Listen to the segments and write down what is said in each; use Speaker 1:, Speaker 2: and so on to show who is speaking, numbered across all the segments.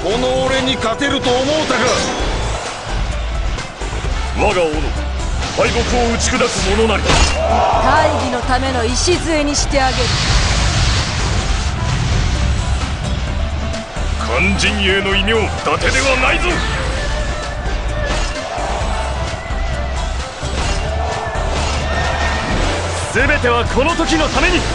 Speaker 1: この俺に勝てると思うたか。
Speaker 2: 我が斧、敗北を打ち砕く者なり。
Speaker 3: 大義のための礎にしてあげる。
Speaker 2: 肝陣営の異名、伊達ではないぞ。全てはこの時のために。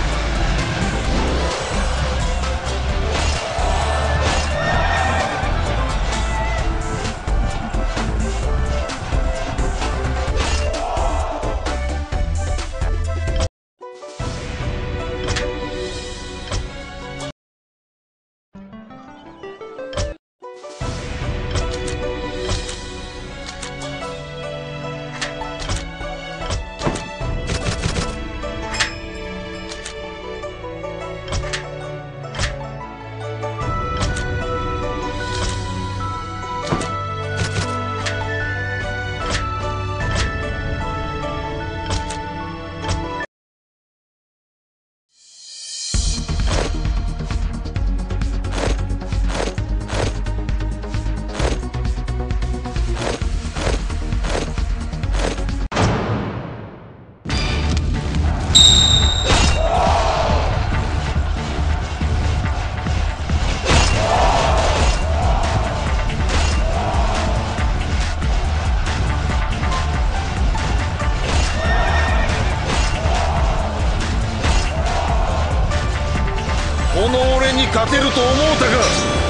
Speaker 1: この俺に勝てると思うたか。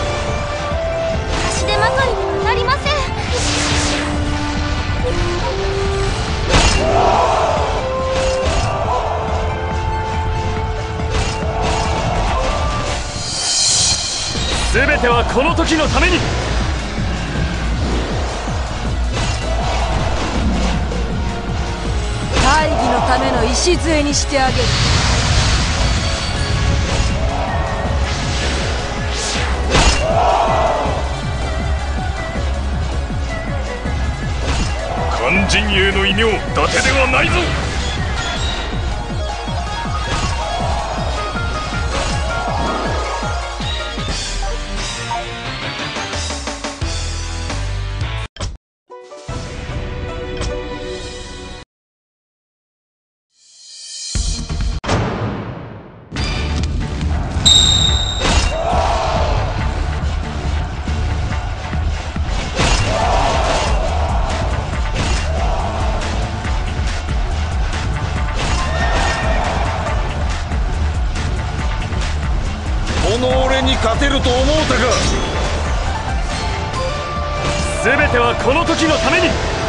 Speaker 4: 足手まといにはなりません。
Speaker 2: 全てはこの時のために。
Speaker 3: 大義のための礎にしてあげる。
Speaker 2: 肝陣営の異名、伊達ではないぞ。
Speaker 1: この俺に勝てると思うたか。
Speaker 2: 全てはこの時のために。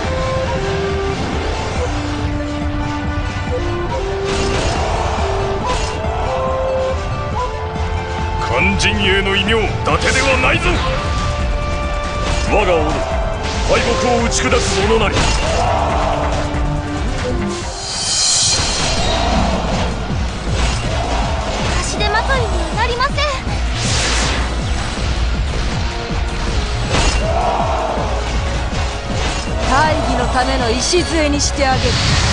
Speaker 2: 肝陣営の異名、伊達ではないぞ。我が斧、敗北を打ち砕く者なり。
Speaker 4: 足手まといにはなりません。
Speaker 3: 大義のための礎にしてあげる。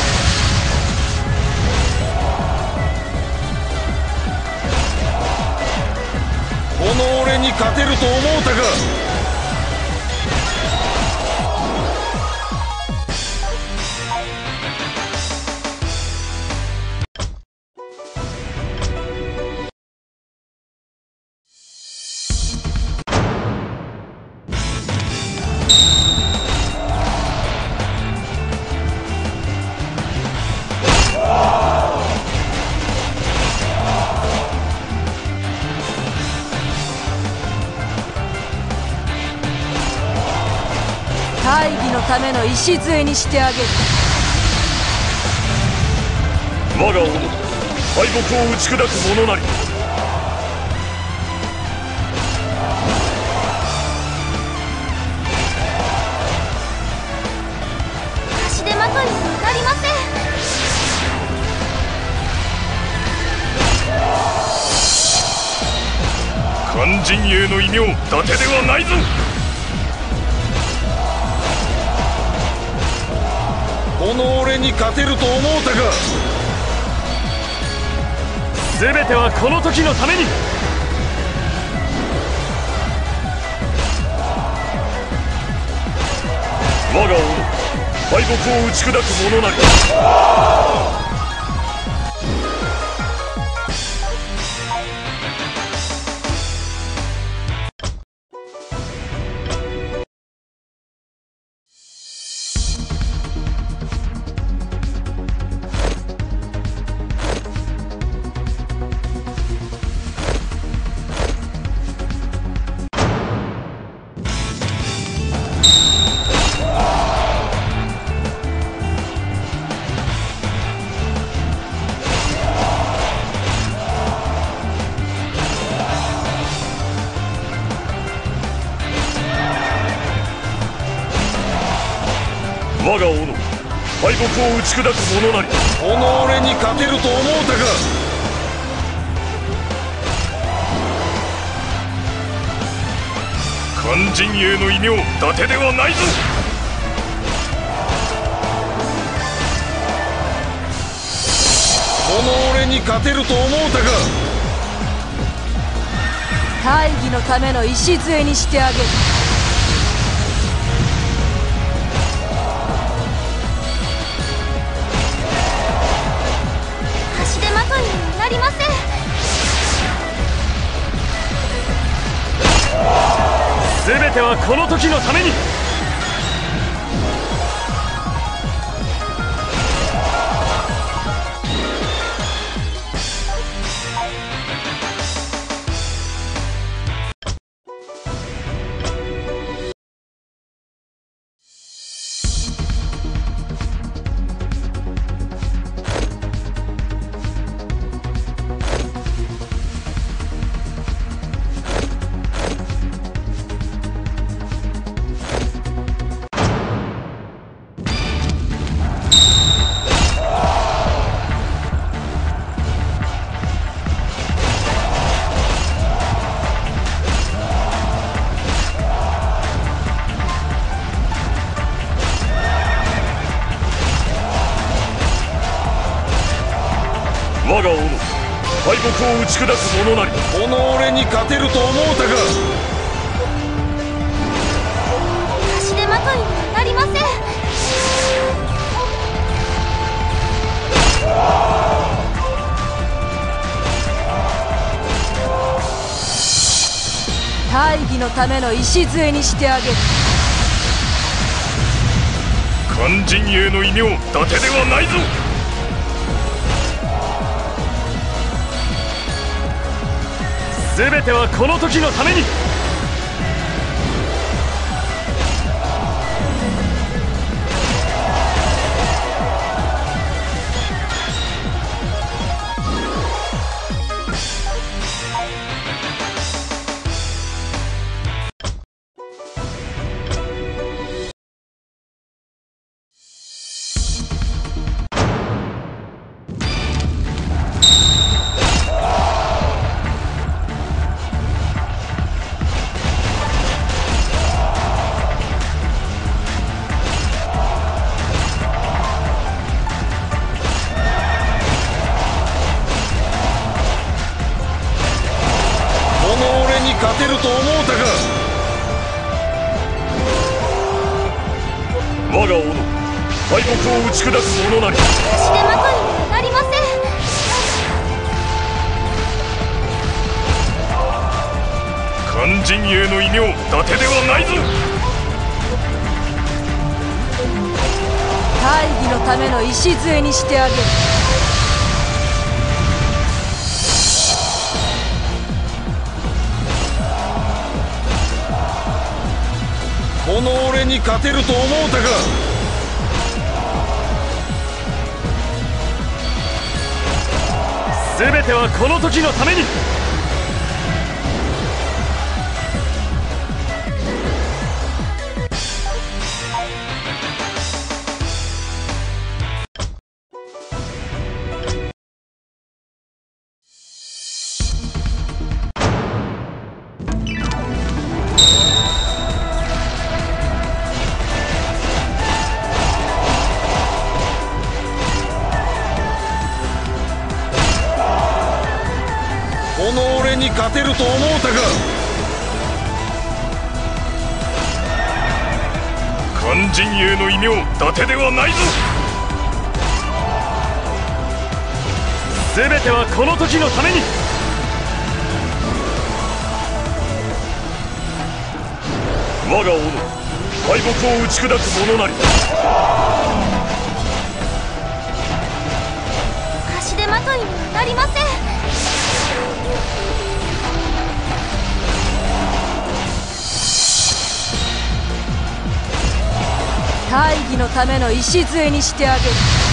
Speaker 1: この俺に勝てると思うたか。
Speaker 3: 大義のための礎にしてあげる。
Speaker 2: 我が斧、敗北を打ち砕く者なり。
Speaker 4: 足手まといにはなりません。
Speaker 2: 肝陣営の異名、伊達ではないぞ。
Speaker 1: この俺に勝てると思うたか。
Speaker 2: 全てはこの時のために。 敗北を打ち砕く者なり。我が斧、敗北を打ち砕く者なり。
Speaker 1: この俺に勝てると思うたか。
Speaker 2: 勧進営の異名、伊達ではないぞ。
Speaker 1: この俺に勝てると思うたか。
Speaker 3: 大義のための礎にしてあげる。
Speaker 4: 足手まといにはなりません。
Speaker 2: 全てはこの時のために。我が斧、敗北を打ち砕く者なり。
Speaker 1: この俺に勝てると思うたか。
Speaker 4: 足手まといにはなりません。
Speaker 3: 大義のための礎にしてあげる。
Speaker 2: 勧進営の異名、伊達ではないぞ。全てはこの時のために。
Speaker 1: 勝てると思うたか。
Speaker 2: 我が斧、敗北を打ち砕く者なり。
Speaker 4: 足手まといにはなりません。
Speaker 2: 勧進営の異名、伊達ではないぞ。
Speaker 3: 大義のための礎にしてあげる。
Speaker 1: この俺に勝てると思うたか。
Speaker 2: 全てはこの時のために。
Speaker 1: この俺に勝てると思うたか。
Speaker 2: 勧肝陣営の異名伊達ではないぞ。全てはこの時のために。我が斧敗北を打ち砕く者なり。
Speaker 4: 足手まといにはなりません。
Speaker 3: 大義のための礎にしてあげる。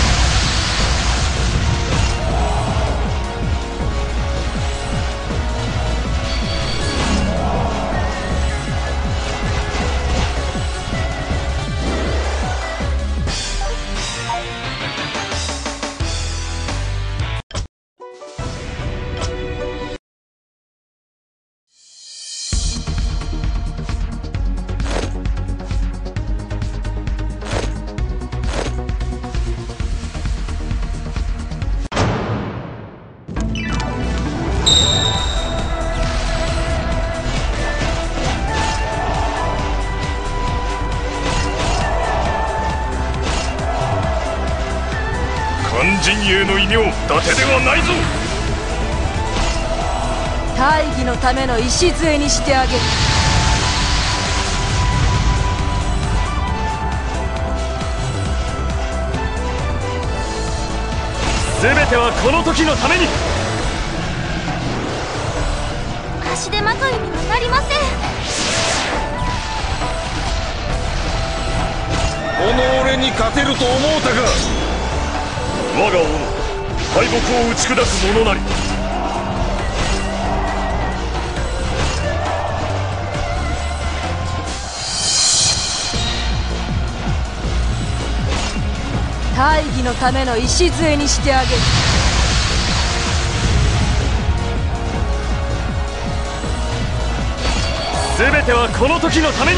Speaker 2: 肝陣営の異名伊達ではないぞ。
Speaker 3: 大義のための礎にしてあげる。
Speaker 2: 全てはこの時のために。
Speaker 4: 足手まといにはなりません。
Speaker 1: 己に勝てると思うたか。
Speaker 2: 我が斧敗北を打ち砕く者なり。
Speaker 3: 大義のための礎にしてあげる。
Speaker 2: 全てはこの時のために。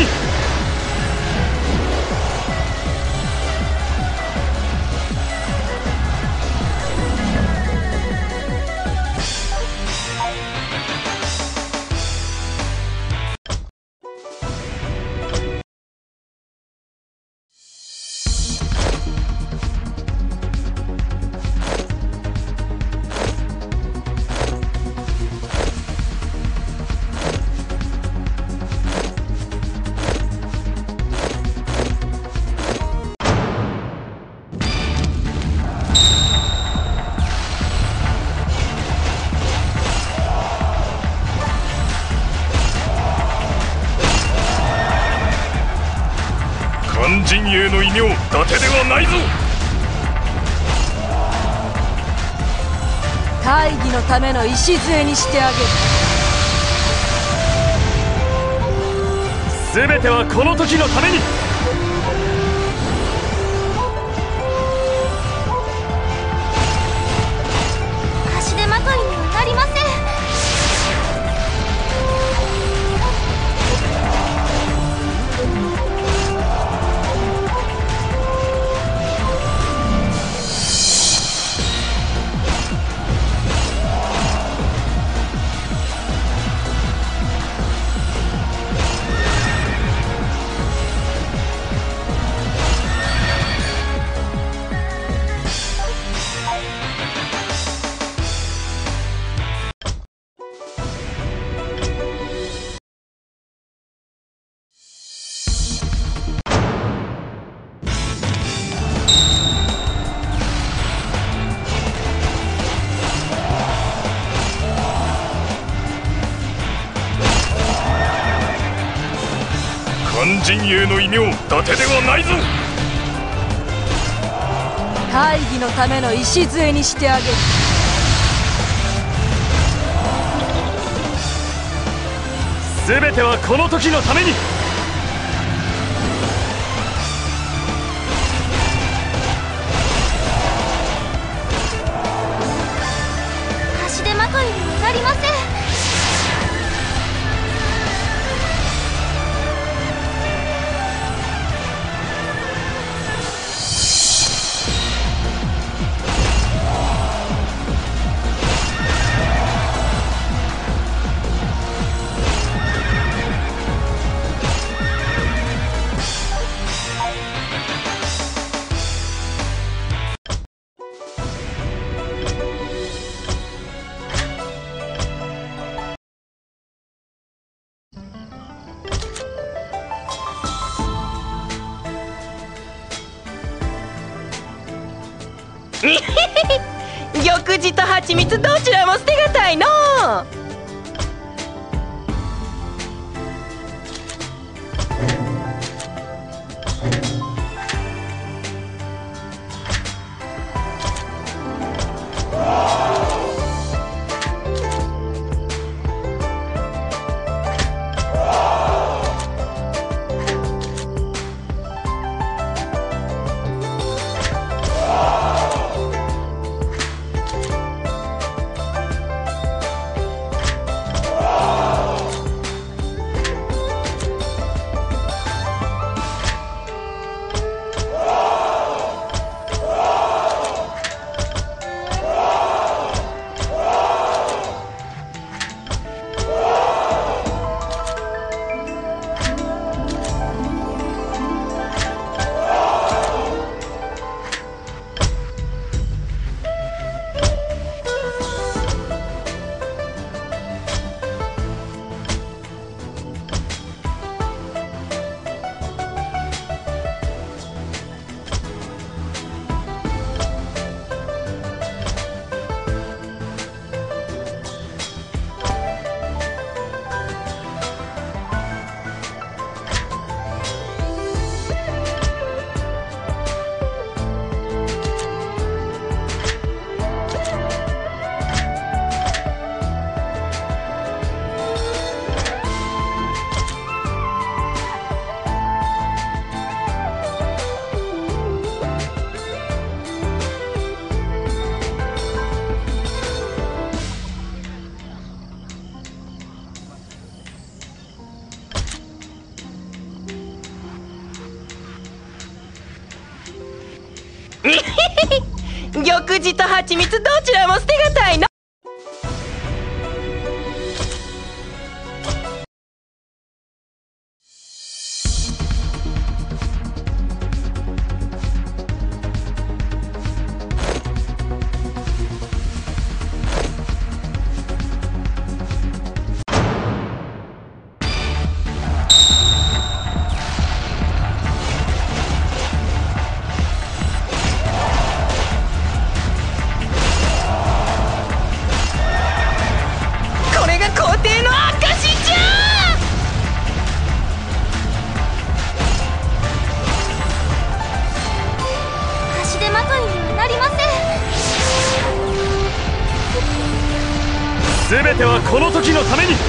Speaker 2: 肝陣営の異名伊達ではないぞ。
Speaker 3: 大義のための礎にしてあげる。
Speaker 2: 全てはこの時のために。
Speaker 4: 足手まといにはなりません。肝陣営の異名伊達ではないぞ。
Speaker 3: 大義のための礎にしてあげる。
Speaker 2: 全てはこの時のために。
Speaker 4: 足手まといにはなりません。
Speaker 5: 玉璽と蜂蜜どちらも捨てがたいのう。玉璽と蜂蜜どちらも捨てがたいの。
Speaker 2: 全てはこの時のために。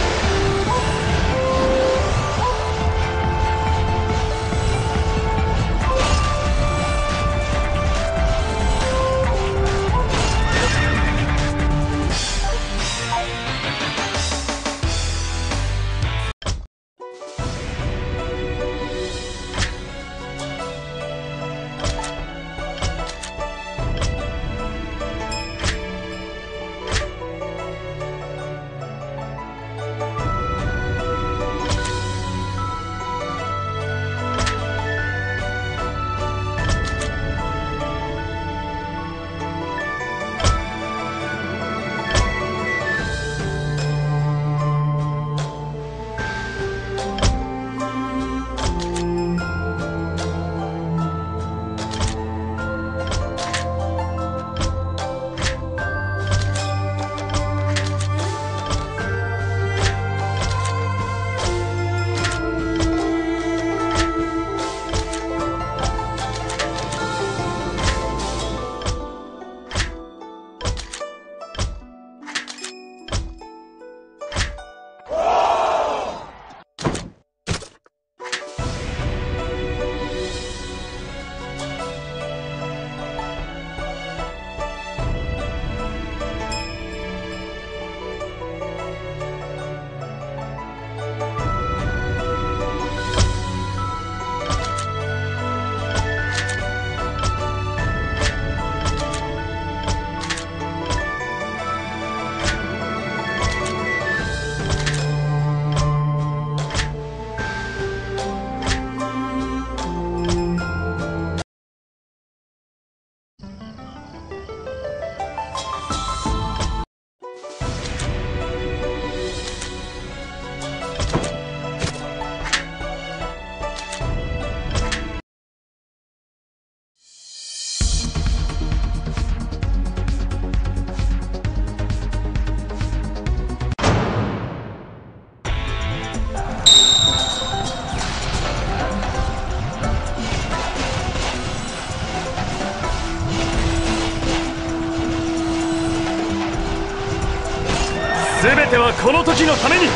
Speaker 2: 全てはこの時のために。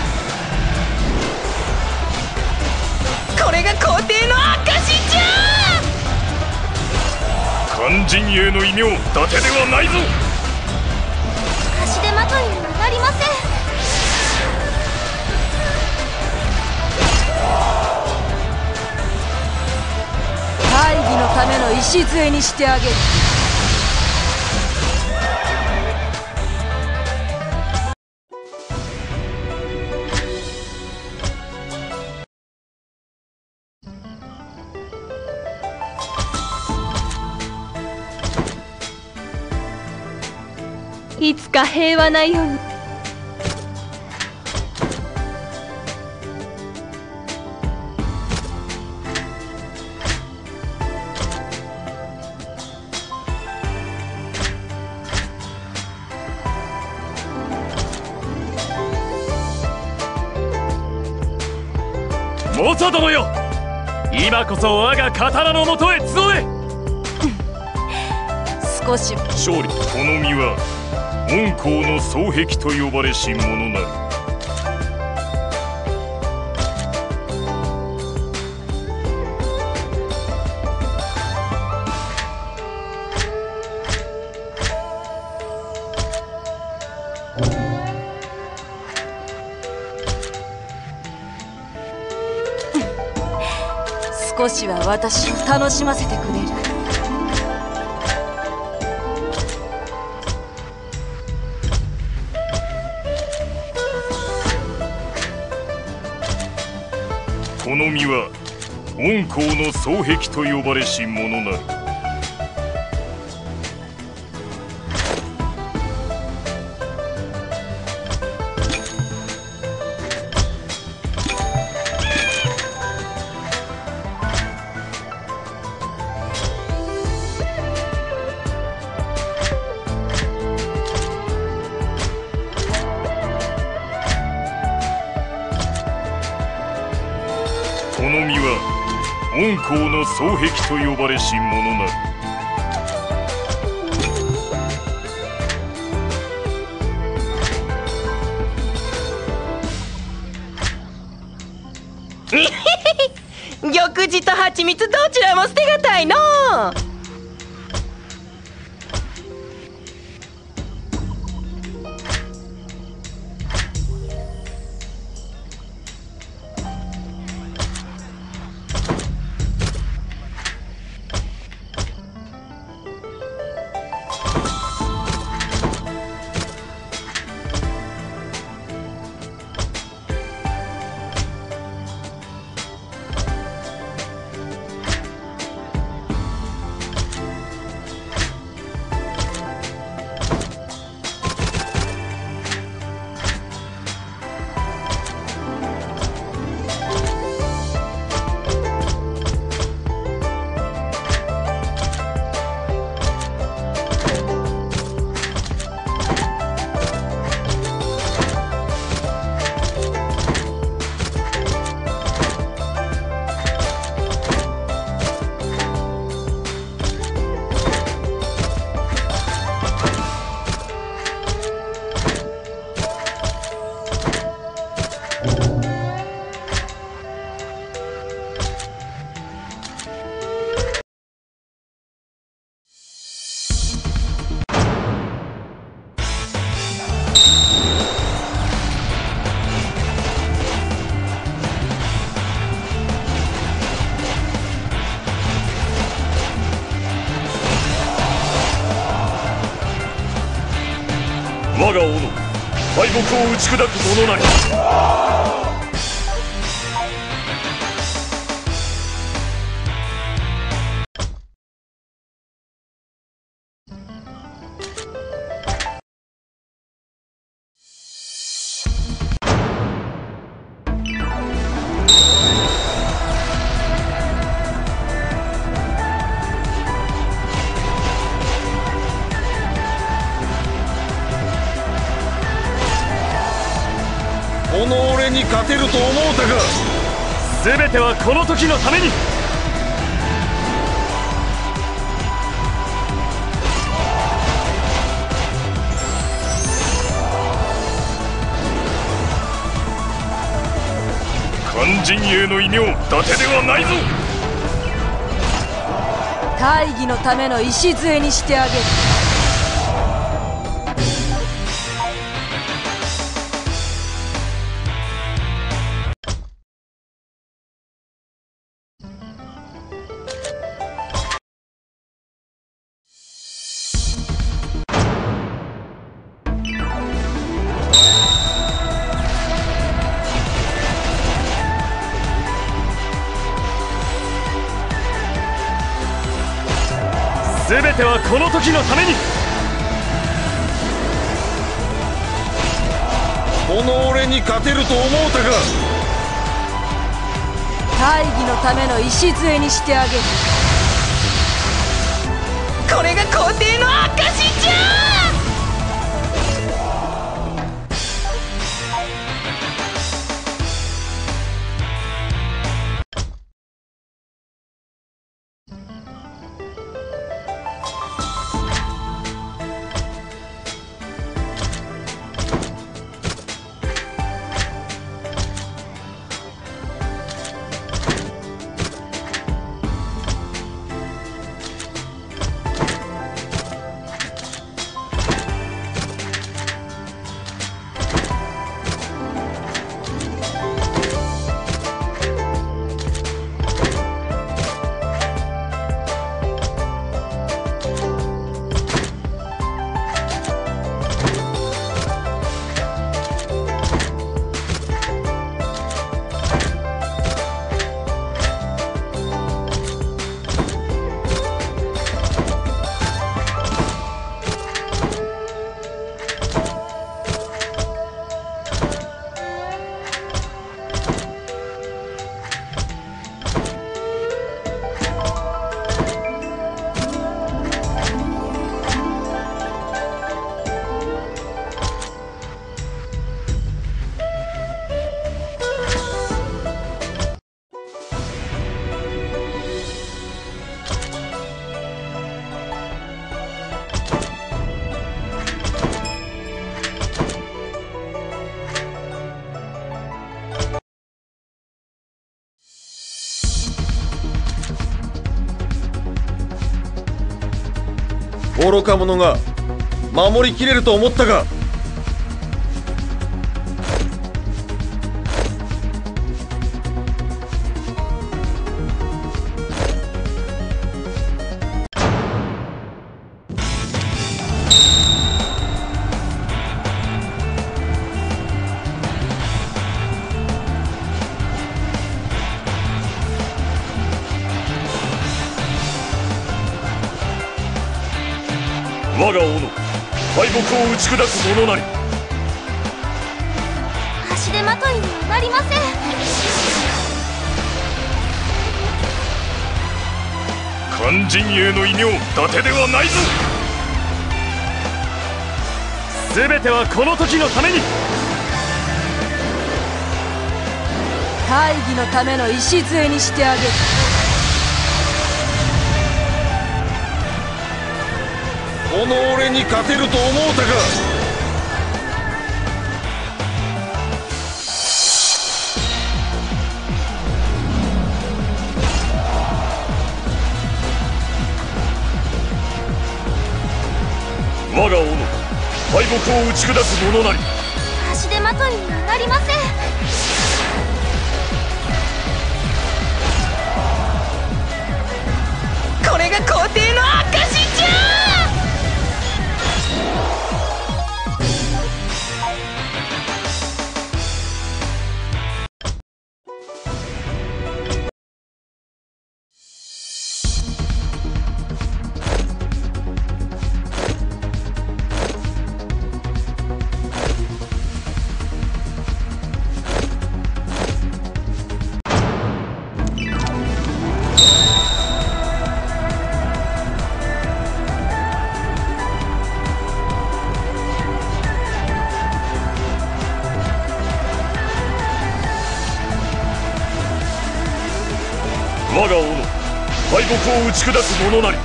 Speaker 5: これが皇帝の証じゃ。
Speaker 2: 肝陣営の異名、伊達ではないぞ。
Speaker 4: 足手まといにはなりません。
Speaker 3: 大義のための礎にしてあげる。
Speaker 4: いつか平和な世に。
Speaker 2: モサ殿よ、今こそ我が刀のもとへ集え。
Speaker 3: 少し
Speaker 2: 勝利。この身は恩公の双璧と呼ばれし者なり。
Speaker 3: 少しは私を楽しませてくれる。
Speaker 2: この身は恩公の双璧と呼ばれし者なり。この身は恩公の双璧と呼ばれし者なり。
Speaker 5: 玉璽と蜂蜜どちらも捨てがたいの。我が王の敗北を打ち砕く者なり。
Speaker 1: この俺に勝てると思うたか。
Speaker 2: 全てはこの時のために。 肝陣営の異名伊達ではないぞ。
Speaker 3: 大義のための礎にしてあげる。
Speaker 2: 全てはこの時のために。
Speaker 1: この俺に勝てると思うたか。
Speaker 3: 大義のための礎にしてあげる。
Speaker 6: これが皇帝の証じゃ。
Speaker 1: 愚か者が守りきれると思ったか。
Speaker 2: 我が王の敗北を打ち砕く者なり。
Speaker 4: 足手まといにはなりません。
Speaker 2: 肝陣営の異名伊達ではないぞ。全てはこの時のために。
Speaker 3: 大義のための礎にしてあげる。
Speaker 1: この俺に勝てると思うたか。
Speaker 2: 我が王の敗北を打ち砕く者なり。
Speaker 4: 足手まといにはなりません。
Speaker 6: これが皇帝の証じゃ。
Speaker 2: 我が王の敗北を打ち砕く者なり。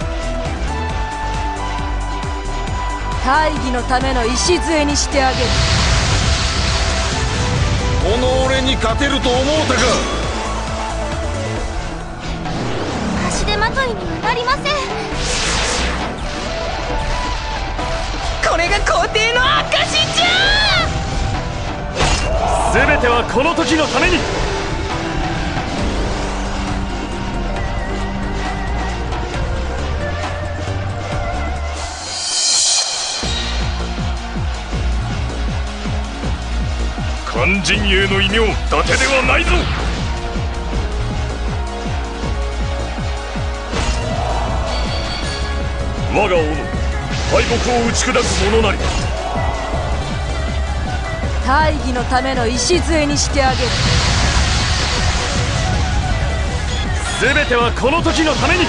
Speaker 3: 大義のための礎にしてあげる。
Speaker 1: この俺に勝てると思うたか。
Speaker 4: 足手まといにはなりません。
Speaker 6: これが皇帝の証じゃ。
Speaker 2: 全てはこの時のために。肝陣営の異名、伊達ではないぞ。我が王の敗北を打ち砕く者なり。
Speaker 3: 大義のための礎にしてあげる。
Speaker 2: 全てはこの時のために。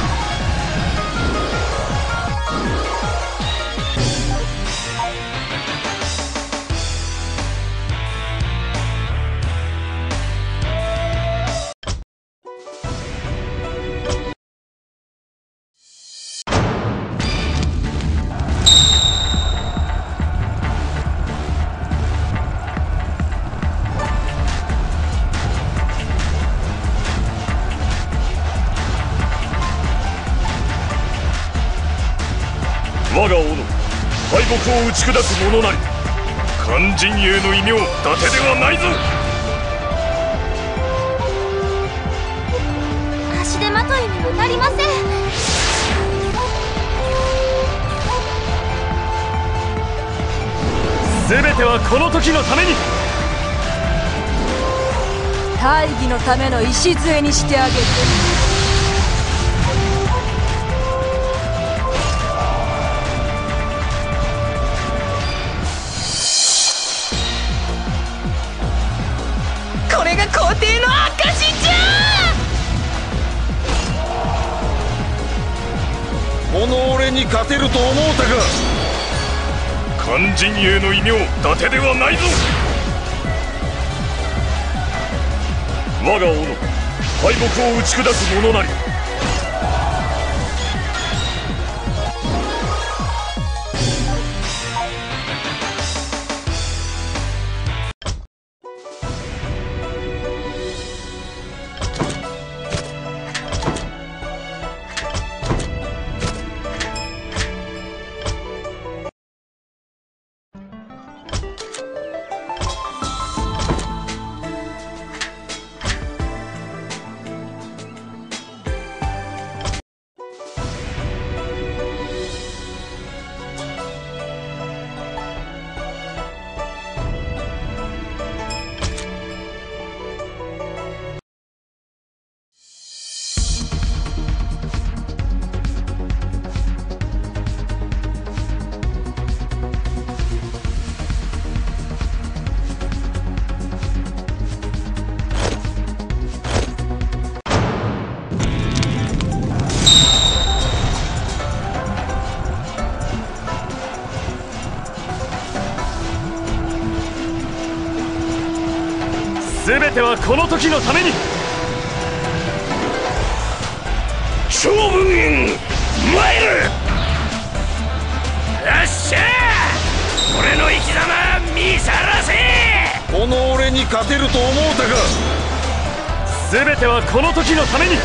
Speaker 2: 我が王の敗北を打ち砕く者なり。肝陣営の異名、伊達ではないぞ。
Speaker 4: 足手まといにはなりません。
Speaker 2: 全てはこの時のために。
Speaker 3: 大義のための礎にしてあげる。
Speaker 6: これが皇帝の証じゃ。
Speaker 1: この俺に勝てると思うたか。
Speaker 2: 肝陣営の異名、伊達ではないぞ。我が王の敗北を打ち砕く者なり。全てはこの時のために。
Speaker 5: 勝負軍参る。よっしゃー、俺の生き様見さらせ。
Speaker 1: この俺に勝てると思うたか。
Speaker 2: 全てはこの時のために。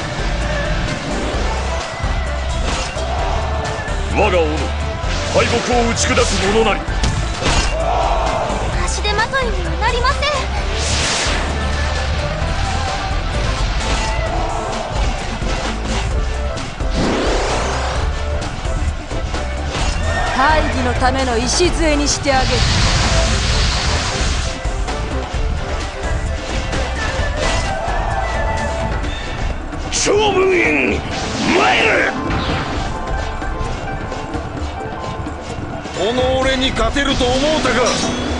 Speaker 2: 我が王の敗北を打ち砕く者なり。
Speaker 4: 足手まといにはなりません。
Speaker 3: 大義のための礎にしてあげる。
Speaker 5: 勝負軍参る。
Speaker 1: この俺に勝てると思うたか。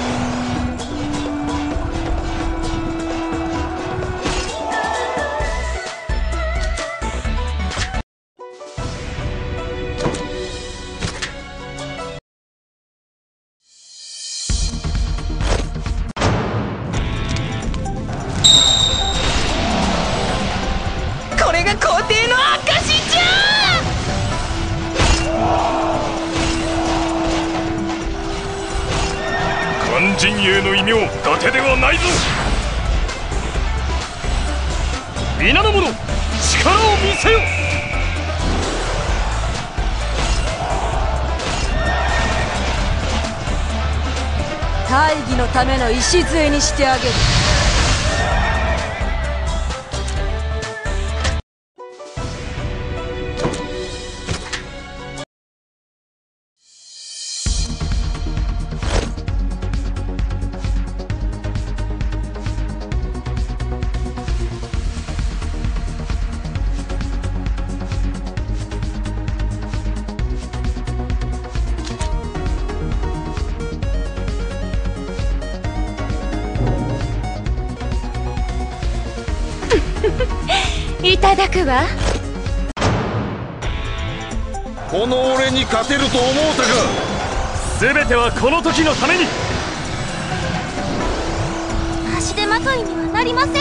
Speaker 6: これが皇帝の証じゃ。
Speaker 2: 鋭の異名伊達ではないぞ。皆の者、力を見せよ。
Speaker 3: 大義のための礎にしてあげる。
Speaker 4: いただくわ。
Speaker 1: この俺に勝てると思うたか。
Speaker 2: 全てはこの時のために。
Speaker 4: 足手まといにはなりません。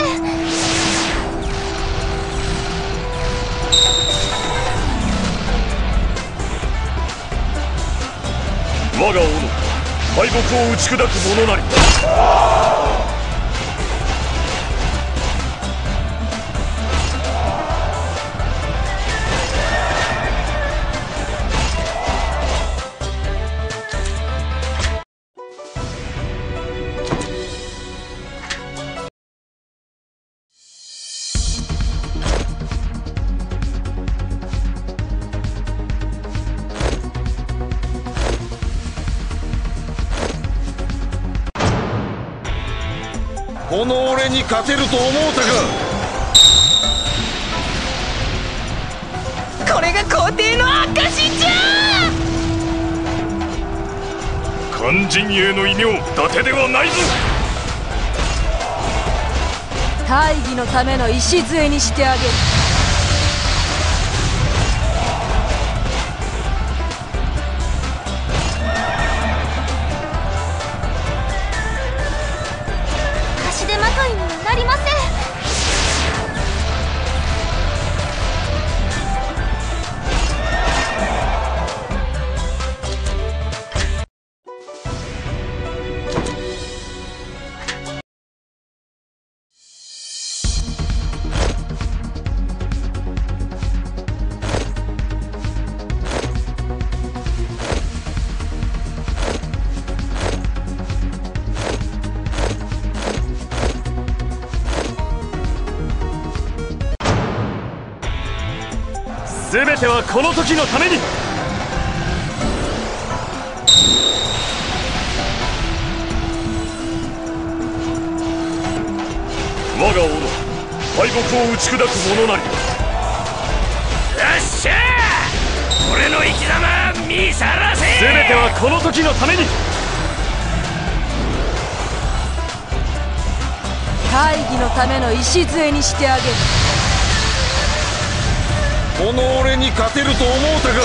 Speaker 2: 我が王の敗北を打ち砕く者なり。
Speaker 1: この俺に勝てると思うたか。
Speaker 6: これが皇帝の証じゃ。
Speaker 2: 肝陣営の異名伊達ではないぞ。
Speaker 3: 大義のための礎にしてあげる。
Speaker 4: 足手まといにはなりません。
Speaker 2: 全てはこの時のために。我が王の敗北を打ち砕く者なり。よっしゃー、俺の生き様見さらせ。全てはこの時のために。
Speaker 3: 大義のための礎にしてあげる。
Speaker 1: この俺に勝てると思うたか。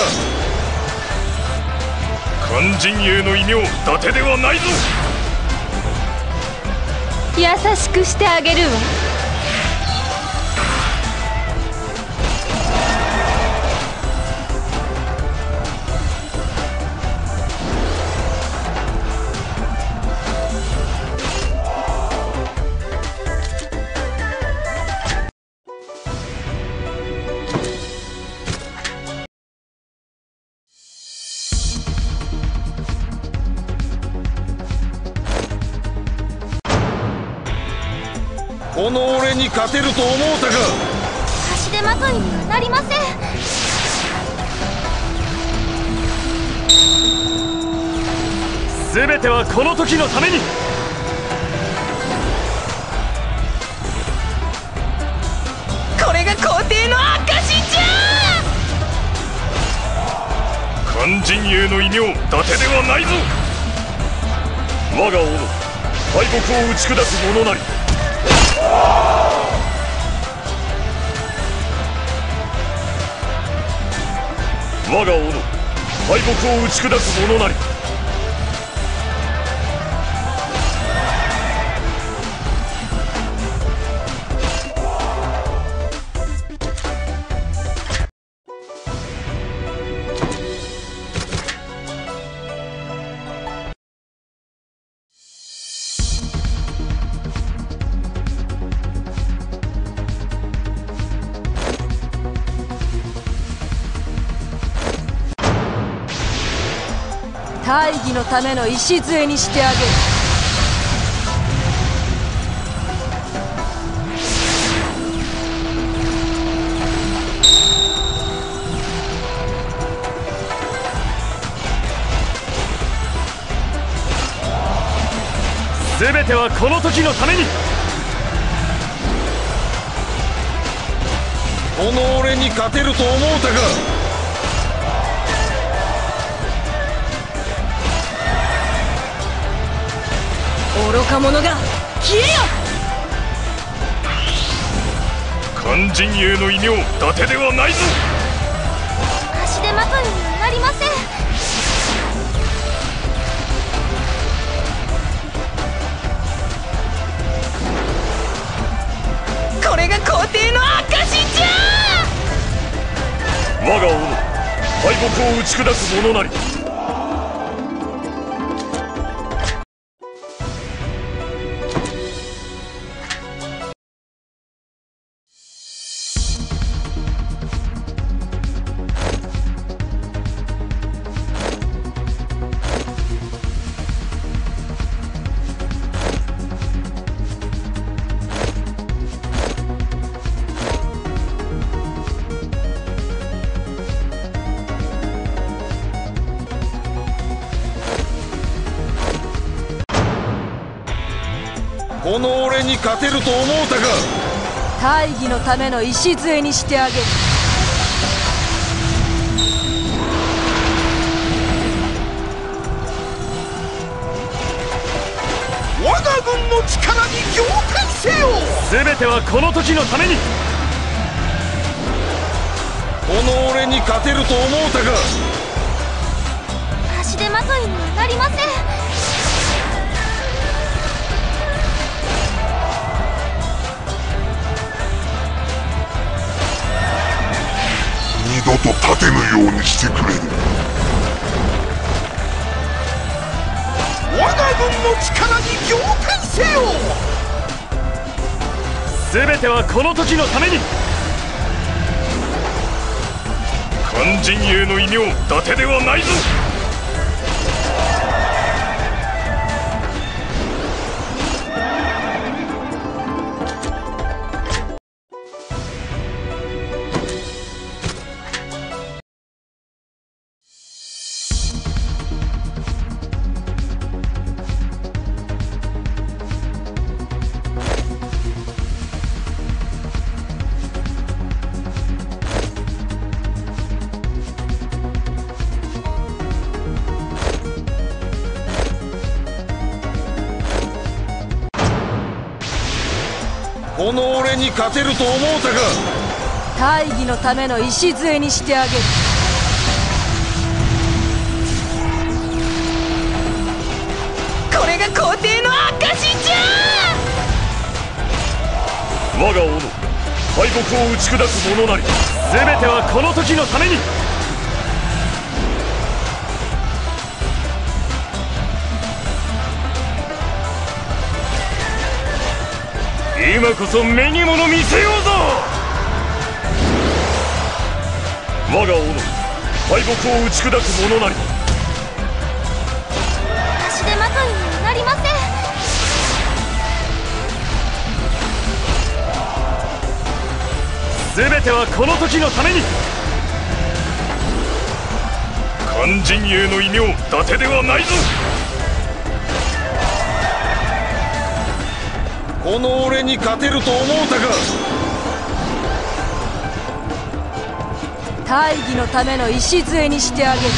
Speaker 2: 肝陣営の異名伊達ではないぞ。
Speaker 4: 優しくしてあげるわ。
Speaker 1: この俺に勝てると思うたか。
Speaker 4: 足手まといにはなりません。
Speaker 2: 全てはこの時のために。
Speaker 6: これが皇帝の証じゃ。
Speaker 2: 肝陣営の異名伊達ではないぞ。我が王の敗北を打ち砕く者なり。我が王の敗北を打ち砕く者なり。
Speaker 3: 大義のための礎にしてあげる。
Speaker 2: 全てはこの時のために。
Speaker 1: この俺に勝てると思うたか。
Speaker 6: 愚か者が消えよ。
Speaker 5: 肝陣営の異名伊達ではないぞ。
Speaker 4: 足手まといにはなりません。
Speaker 6: これが皇帝の証じゃ。
Speaker 5: 我が王の敗北を打ち砕く者なり。
Speaker 1: この俺に勝てると思うたか。
Speaker 3: 大義のための礎にしてあげる。
Speaker 1: 我が軍の力に共感せよ。
Speaker 2: 全てはこの時のために。
Speaker 1: この俺に勝てると思うたか。
Speaker 4: 足手まといにはなりません。
Speaker 7: 二度と立てぬようにしてくれる。我が軍の力に共感せよ。
Speaker 2: 全てはこの時のために。
Speaker 5: 肝陣営の異名伊達ではないぞ。
Speaker 1: この俺に勝てると思うたか。
Speaker 3: 大義のための礎にしてあげる。
Speaker 6: これが皇帝の証じゃ。
Speaker 5: 我が王の敗北を打ち砕く者なり。
Speaker 2: 全てはこの時のために。今こそ目に物見せようぞ。
Speaker 5: 我が王の敗北を打ち砕く者なり。
Speaker 4: 足手まといにはなりません。
Speaker 2: 全てはこの時のために。
Speaker 5: 肝陣営の異名伊達ではないぞ。
Speaker 1: この俺に勝てると思うたか。
Speaker 3: 大義のための礎にしてあげる。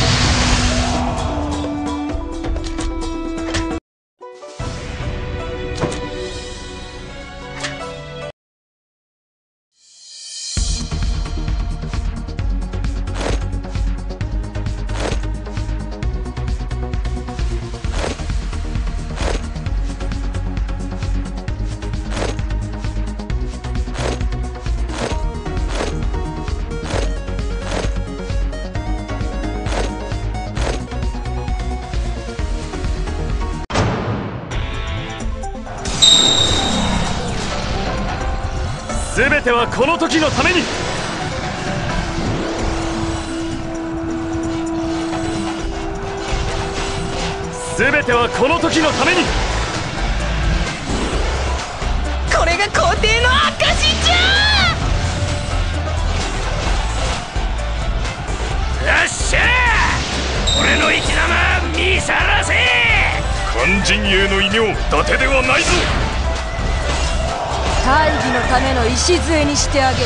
Speaker 2: 全てはこの時のために。 全てはこの時のために。
Speaker 6: これが皇帝の証じゃ。
Speaker 2: よっしゃー、俺の生き様見さらせ。
Speaker 5: 肝陣営の異名伊達ではないぞ。
Speaker 3: 大義のための礎にしてあげる。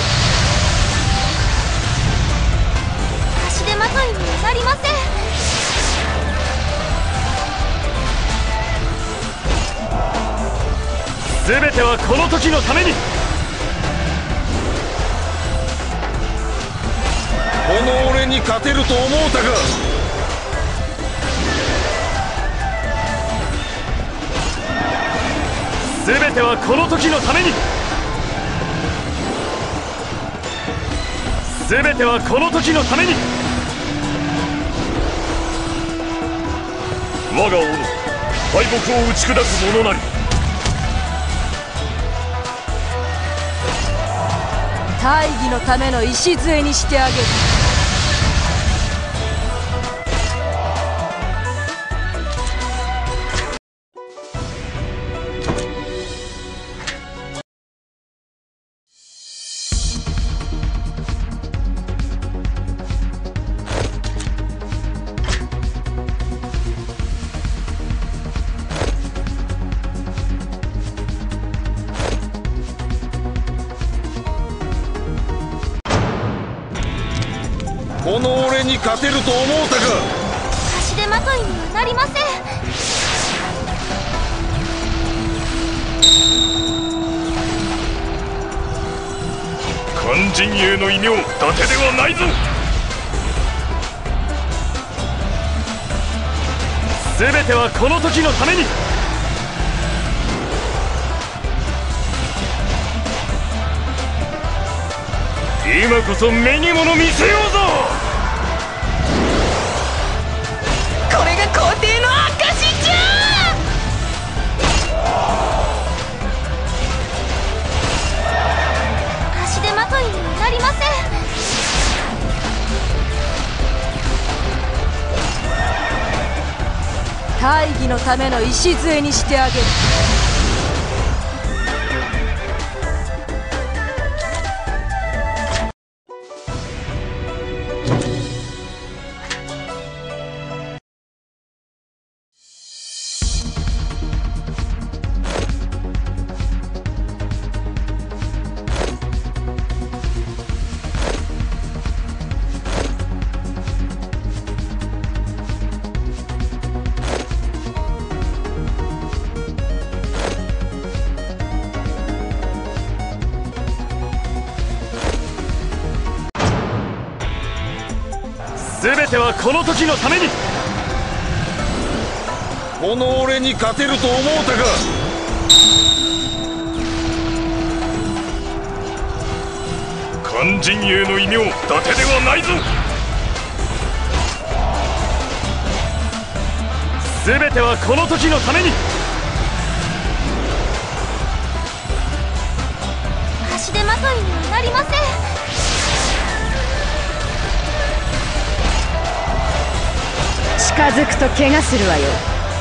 Speaker 4: 足手まといにはなりません。
Speaker 2: 全てはこの時のために。
Speaker 1: この俺に勝てると思うたか。
Speaker 2: 全てはこの時のために。全てはこの時のために。
Speaker 5: 我が王の敗北を打ち砕く者なり。
Speaker 3: 大義のための礎にしてあげる。
Speaker 1: この俺に勝てると思うたか。
Speaker 4: 足手まといにはなりません。
Speaker 5: 肝陣営の異名伊達ではないぞ。
Speaker 2: 全てはこの時のために。今こそ目に物見せようぞ。
Speaker 6: これが皇帝の証じゃ。
Speaker 4: 足手まといにはなりません。
Speaker 3: 大義のための礎にしてあげる。
Speaker 2: 全てはこの時のために。
Speaker 1: この俺に勝てると思うたか。
Speaker 5: 肝陣営の異名伊達ではないぞ。
Speaker 2: 全てはこの時のために。
Speaker 4: 足手まといにはなりません。
Speaker 3: 近づくと怪我するわよ。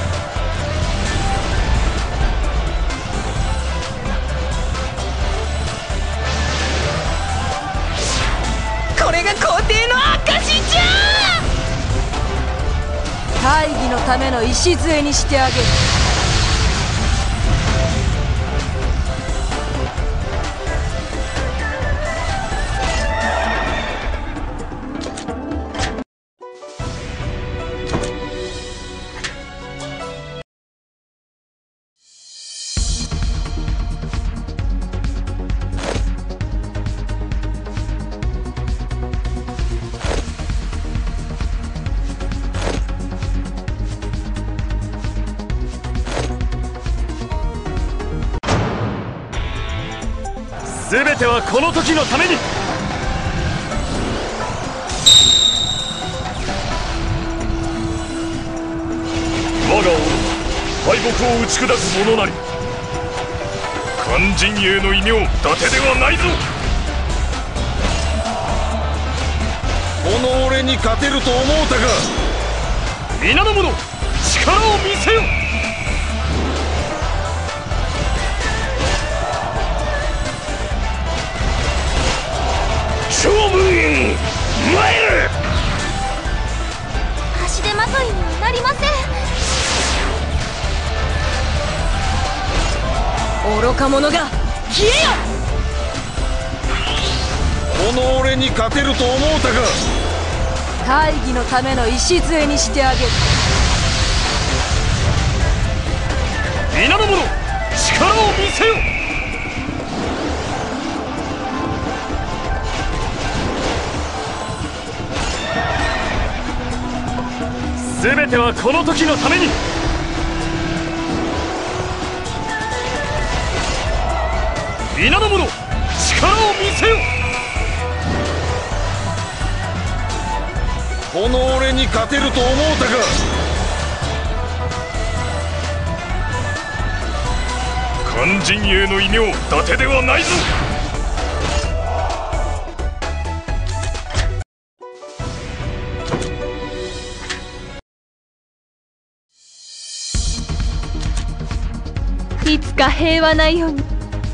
Speaker 6: これが皇帝の証じゃ。
Speaker 3: 大義のための礎にしてあげる。
Speaker 2: 全てはこの時のために。
Speaker 5: 我が王の敗北を打ち砕く者なり。肝陣営の異名伊達ではないぞ。
Speaker 1: この俺に勝てると思うたか。
Speaker 2: 皆の者、力
Speaker 5: 力を見せよ。
Speaker 2: 勝負に参る。
Speaker 4: 足手まといにはなりません。
Speaker 3: 愚か者が消えよ。
Speaker 1: この俺に勝てると思うたか。
Speaker 3: 大義のための礎にしてあげる。
Speaker 5: 皆の者、力を見せよ。全てはこの時のために。皆の者、力を見せよ。
Speaker 1: この俺に勝てると思うたか。
Speaker 5: 肝陣営の異名、伊達ではないぞ。
Speaker 3: いつか平和な世に。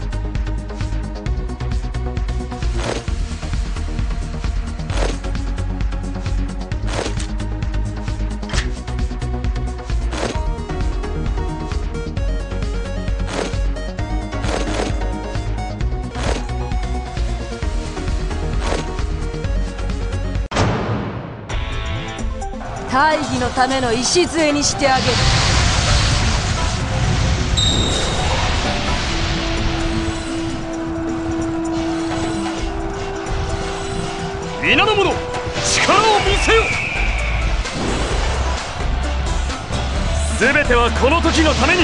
Speaker 3: 大義のための礎にしてあげる。
Speaker 5: 皆の者、力を見せよ。全てはこの時のために。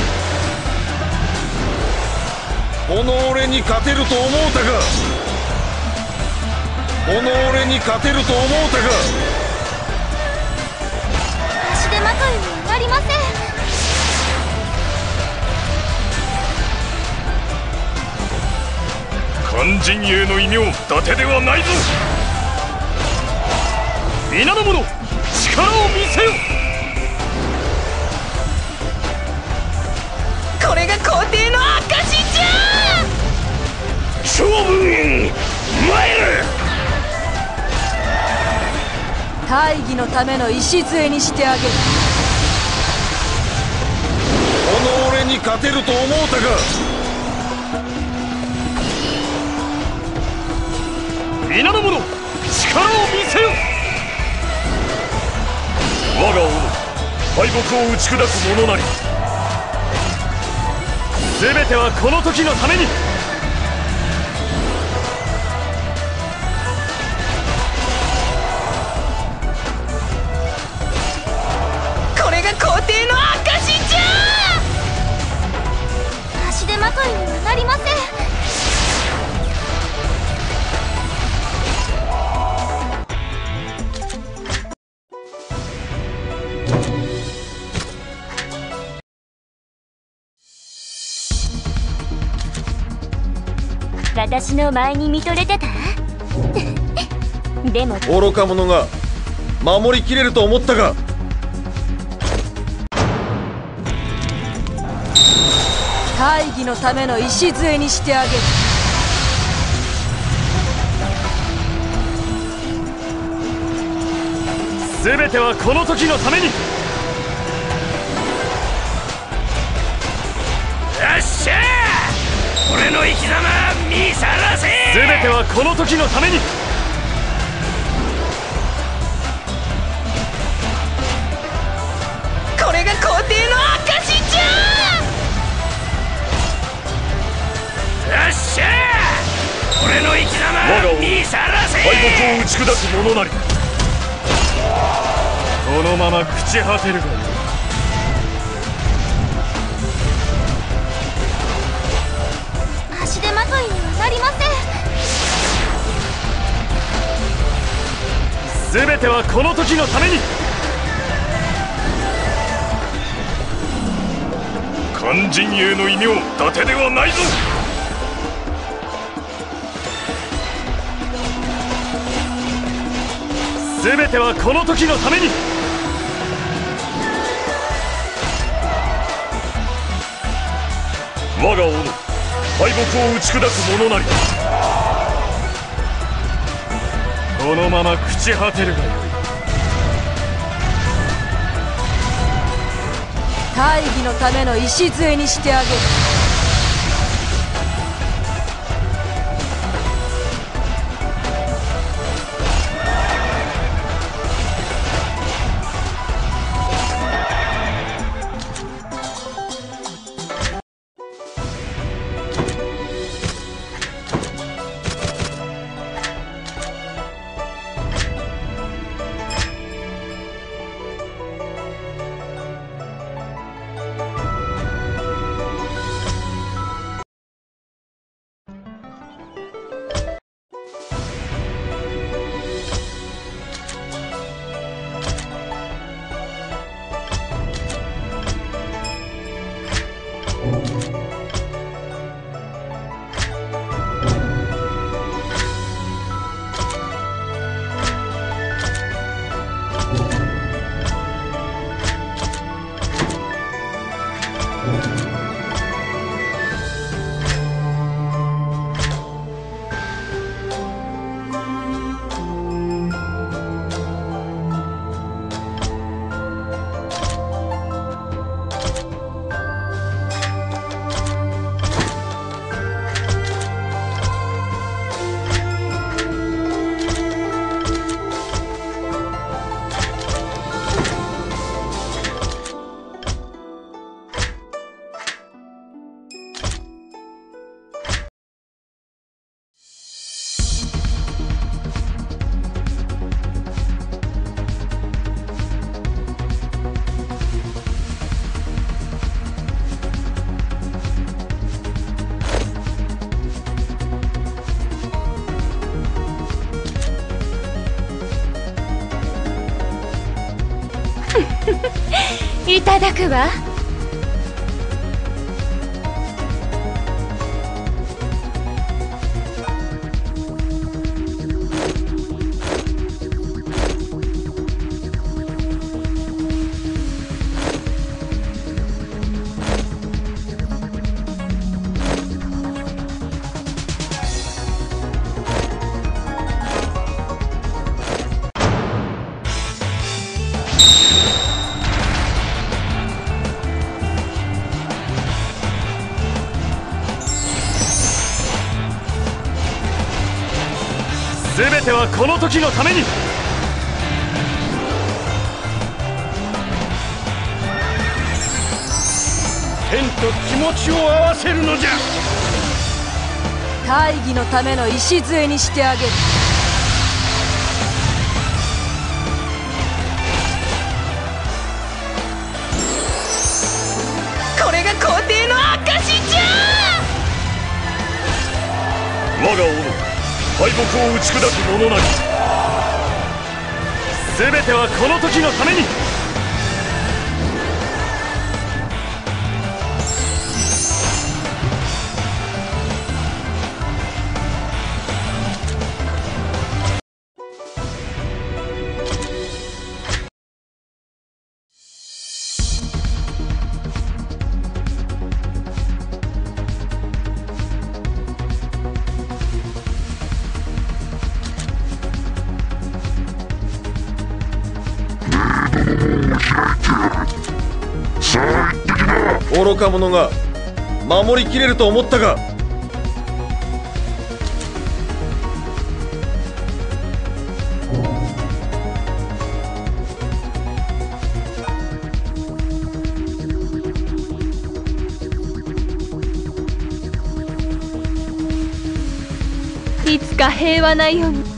Speaker 1: この俺に勝てると思うたか。この俺に勝てると思うたか。
Speaker 4: 足手まといにはなりません。
Speaker 5: 肝陣営の異名、伊達ではないぞ。皆の者、力を見せよ。
Speaker 6: これが皇帝の証じゃ。
Speaker 2: 勝負に参る。
Speaker 3: 大義のための礎にしてあげる。
Speaker 1: この俺に勝てると思うたか。
Speaker 5: 皆の者、力を見せよ。我が王、敗北を打ち砕く者なり。全てはこの時のために。
Speaker 6: これが皇帝の証じゃ。
Speaker 4: 足手まといにはなりません。 私の前に見とれてたでも
Speaker 1: 愚か者が守りきれると思ったか。
Speaker 3: 大義のための礎にしてあげる。
Speaker 5: 全てはこの時のために。
Speaker 2: よっしゃー、俺の生き様見さらせ。
Speaker 5: 全てはこの時のために。
Speaker 6: これが皇帝の証じゃ。
Speaker 2: よっしゃー、俺の生き
Speaker 5: 我が王、
Speaker 2: 様見さらせ。
Speaker 5: 敗北を打ち砕く者なり。このまま朽ち果てるがよい。
Speaker 4: 足手まといにはなりません。
Speaker 5: 全てはこの時のために。肝陣営の異名、伊達ではないぞ。全てはこの時のために。 我が王の敗北を打ち砕く者なり。
Speaker 2: このまま朽ち果てるがよい。
Speaker 3: 大義のための礎にしてあげる。
Speaker 4: いただくわ。
Speaker 2: 全てはこの時のために。
Speaker 7: 天と気持ちを合わせるのじゃ。
Speaker 3: 大義のための礎にしてあげる。
Speaker 6: これが皇帝の証じゃ。
Speaker 5: 我が王の敗北を打ち砕く者なり。
Speaker 2: 全てはこの時のために。
Speaker 1: 愚か者が守りきれると思ったか。
Speaker 4: いつか平和な世に。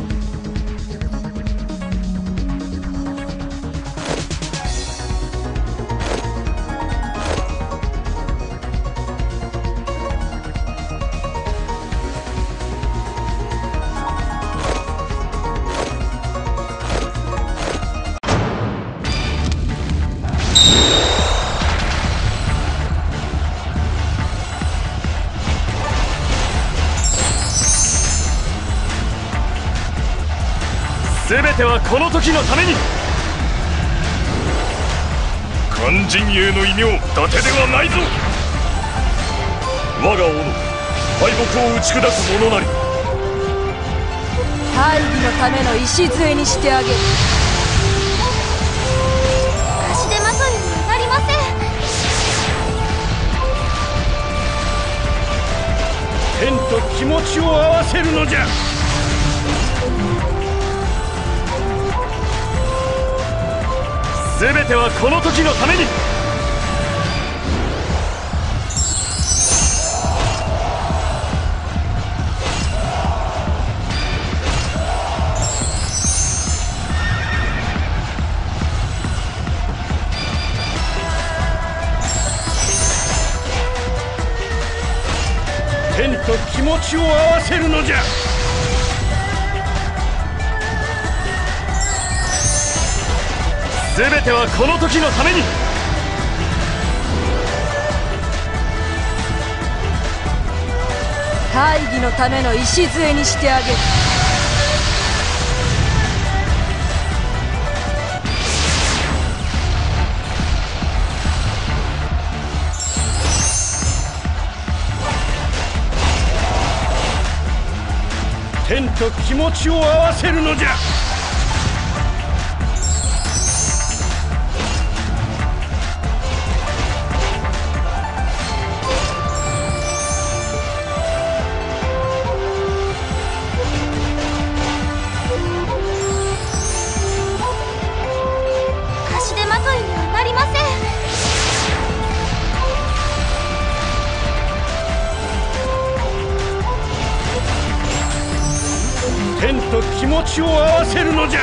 Speaker 2: 全てはこの時のために。
Speaker 5: 勧進営の異名伊達ではないぞ。 我が斧敗北を打ち砕く者なり。
Speaker 3: 大義のための礎にしてあげる。
Speaker 4: 足手まといになりません。
Speaker 2: 天と気持ちを合わせるのじゃ。全てはこの時のために。天と気持ちを合わせるのじゃ。全てはこの時のために。
Speaker 3: 大義のための礎にしてあげる。
Speaker 2: 天と気持ちを合わせるのじゃ。
Speaker 4: 足手まといにはなりません。
Speaker 2: 天と気持ちを合わせるのじゃ。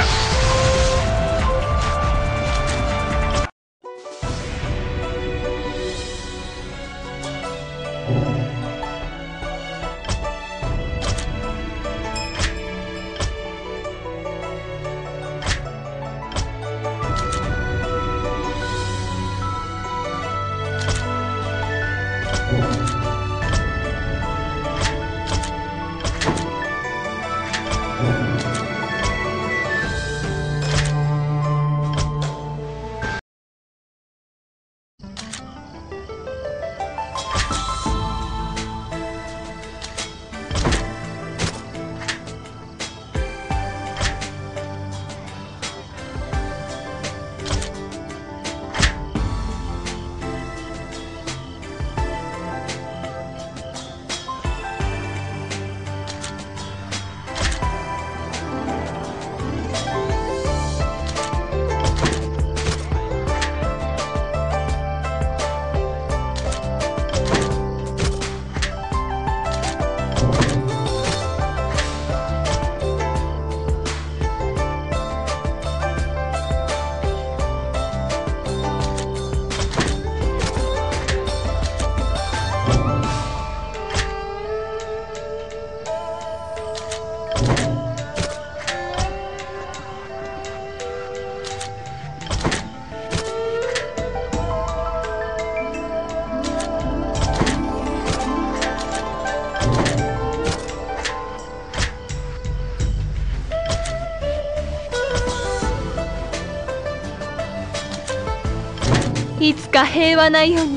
Speaker 3: いつか平和な世に。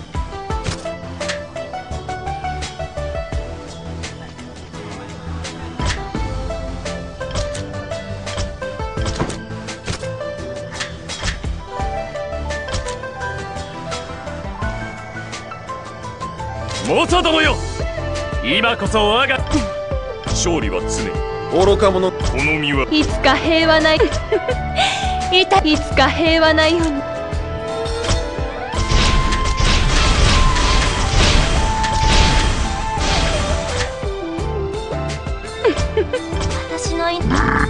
Speaker 2: 元殿よ、今こそ我が
Speaker 5: 勝利は常に。
Speaker 1: 愚か者。
Speaker 5: この身はい
Speaker 3: つか平和ないつか平和な世に。
Speaker 4: 私のい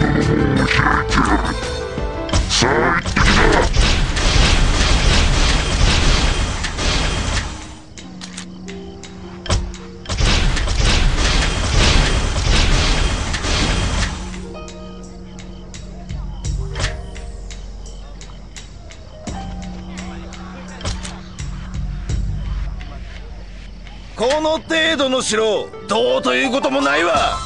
Speaker 7: この程度の城どうということもないわ。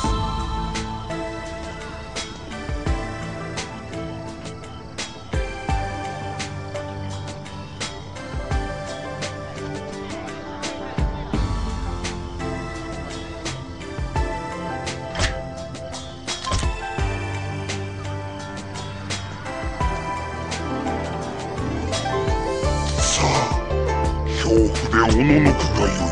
Speaker 5: ののくがよい。